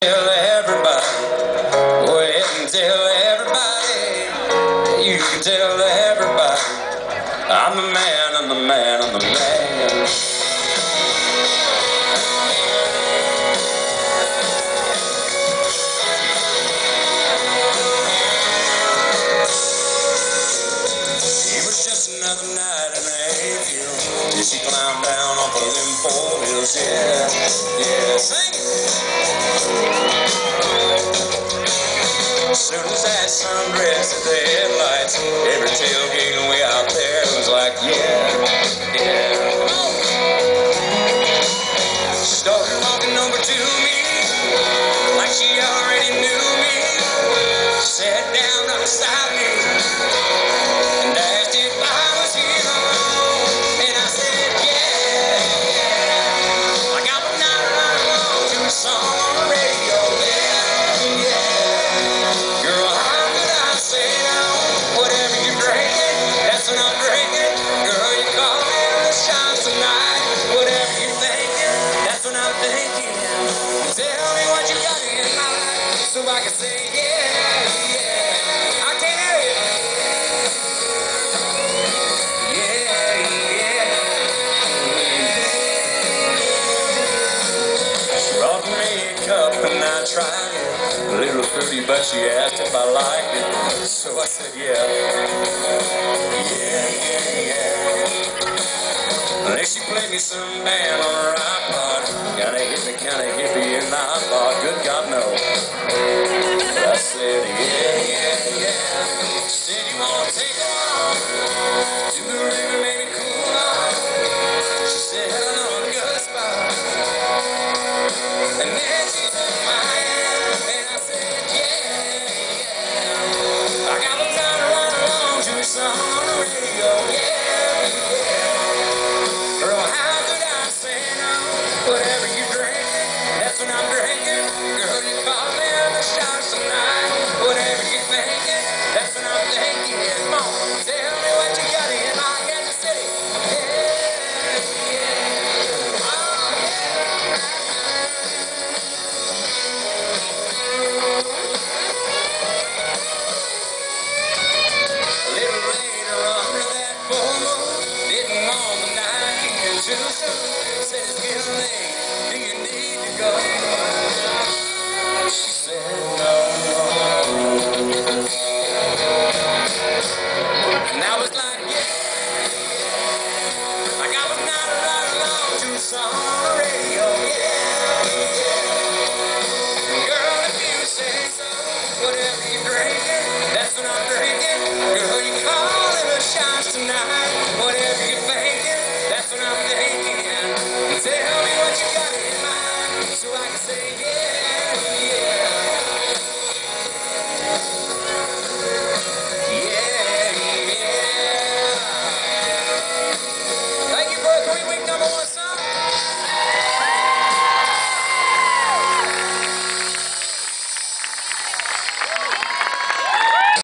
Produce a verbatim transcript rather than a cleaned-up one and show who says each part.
Speaker 1: Tell everybody, go ahead and tell everybody, you can tell everybody, I'm the man, I'm the man, I'm the man. It was just another night in the Infield, till she climbed down off of them four wheels, yeah, yeah, sing it. As soon as that sun rested the headlights, every tailgate way out there was like, yeah, yeah. She started walking over to me, like she already knew me. She sat down right beside me, and asked if I was here alone. And I said, yeah, yeah. Like I would not run along to a song on the radio, yeah, yeah. Girl, how could I say no? Whatever you're drinking, that's what I'm drinking. Girl, you call me on the shine tonight. Whatever you're thinking, that's what I'm thinking. Tell me what you got in mind, so I can say yeah, yeah. I can't hear you. Yeah, yeah. She brought me a cup and I tried it. A little fruity, but she asked if I liked it. So I said yeah. Yeah, yeah, yeah. Then she played me some band on her iPod. Kinda hit me, kinda hippie, and I thought, good